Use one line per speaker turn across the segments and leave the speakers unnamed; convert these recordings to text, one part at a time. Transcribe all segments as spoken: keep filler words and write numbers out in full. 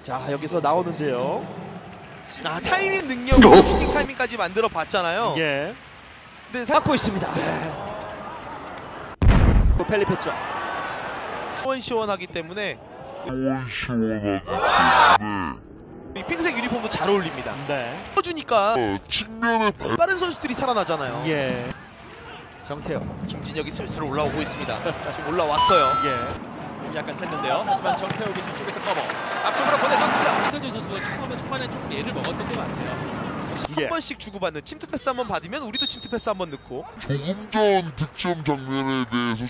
자, 여기서 나오는데요.
아, 타이밍 능력으로 슈팅 타이밍까지 만들어 봤잖아요.
예.
근데 사...
막고 있습니다. 네. 펠리페죠.
시원시원하기 때문에
시원시원하기
이 핑색 유니폼도 잘 어울립니다.
네.
해주니까
측면에
빠른 선수들이 살아나잖아요.
예. 정태호.
김진혁이 슬슬 올라오고 있습니다. 지금 올라왔어요.
예.
약간 샜는데요. 하지만 정태욱이 뒤쪽에서 커버. 앞쪽으로 보내줬습니다.
이선재 선수가 초반에 초반에 좀 예를 먹었던 것 같아요.
한
예.
번씩 주고받는 침투 패스 한번 받으면 우리도 침투 패스 한번 넣고.
조금 전 득점 장면에 대해서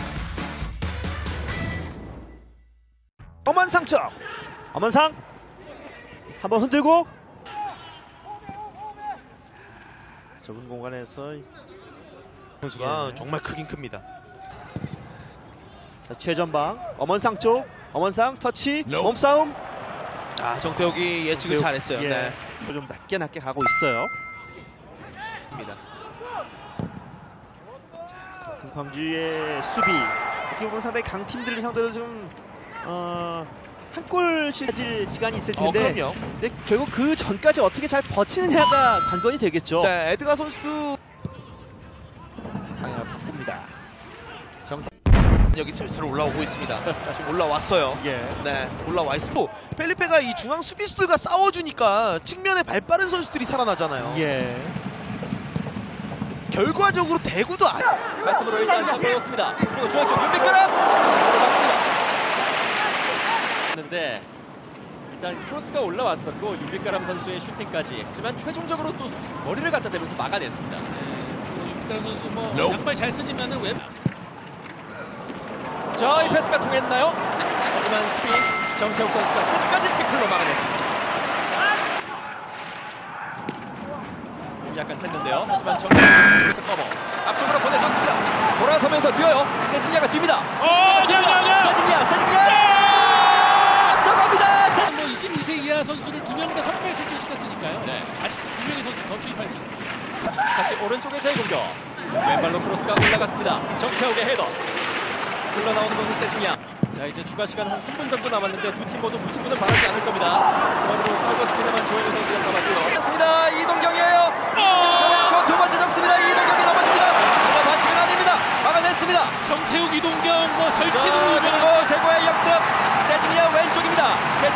엄원상쪽. 엄원상 한번 흔들고 좁은 공간에서
선수가
예.
정말 크긴 큽니다.
자, 최전방 엄원상 쪽. 엄원상 터치 몸싸움.
아, 정태욱이 예측을
정태욱,
잘했어요.
예.
네.
좀 낮게 낮게 가고 있어요.
입니다.
광주의 수비 어떻게 보면 상당히 강팀들을 상대로 좀 어, 한 골씩 가질 시간이 있을
어,
텐데
그럼요.
근데 결국 그 전까지 어떻게 잘 버티느냐가 관건이 되겠죠.
자, 에드가 선수도
방향을 바꿉니다. 정...
여기 슬슬 올라오고 있습니다. 지금 올라왔어요.
예.
네, 올라와 있습니다. 펠리페가 이 중앙 수비수들과 싸워주니까 측면에 발 빠른 선수들이 살아나잖아요.
예.
결과적으로 대구도 아...
말씀으로 일단 바꿔줬습니다. 그리고 중앙 쪽 윤빛가람 들어갔습니다. 했는데 일단 크로스가 올라왔었고 윤빛가람 선수의 슈팅까지. 하지만 최종적으로 또 머리를 갖다 대면서 막아냈습니다.
윤빛가람 선수 뭐 양발 잘 쓰지만은 왜?
자, 이 패스가 통했나요? 하지만 수비 정태욱 선수가 끝까지 태클로 막아냈습니다. 약간 샜는데요. 하지만 정태욱에서 커버. 앞쪽으로 보내줬습니다. 돌아서면서 뛰어요. 세징야가 뜁니다. 세징야가 뜁니다. 세징야, 세징야! 들어갑니다.
뭐 이십이 세 이하 선수를 두 명 다 선발 출전시켰으니까요. 네. 아직 두 명의 선수 더 투입할 수 있습니다.
다시 오른쪽에서의 공격. 왼발로 크로스가 올라갔습니다. 정태욱의 헤더. 흘러나오는 것은 세징야. 자, 이제 추가 시간 한 삼 분 정도 남았는데 두 팀 모두 무승부는 바라지 않을 겁니다. 그만으로 떨궜습니다만 조현우 선수가 잡았고요. 됐습니다. 이동경이에요. 정해놓고 두 번째 잡습니다. 이동경이 넘어집니다. 자, 반칙은 아닙니다. 막아냈습니다.
정태욱, 이동경 뭐
자,
절친으로 유명한
그리고 대구의 역습. 세징야 왼쪽입니다. 세징야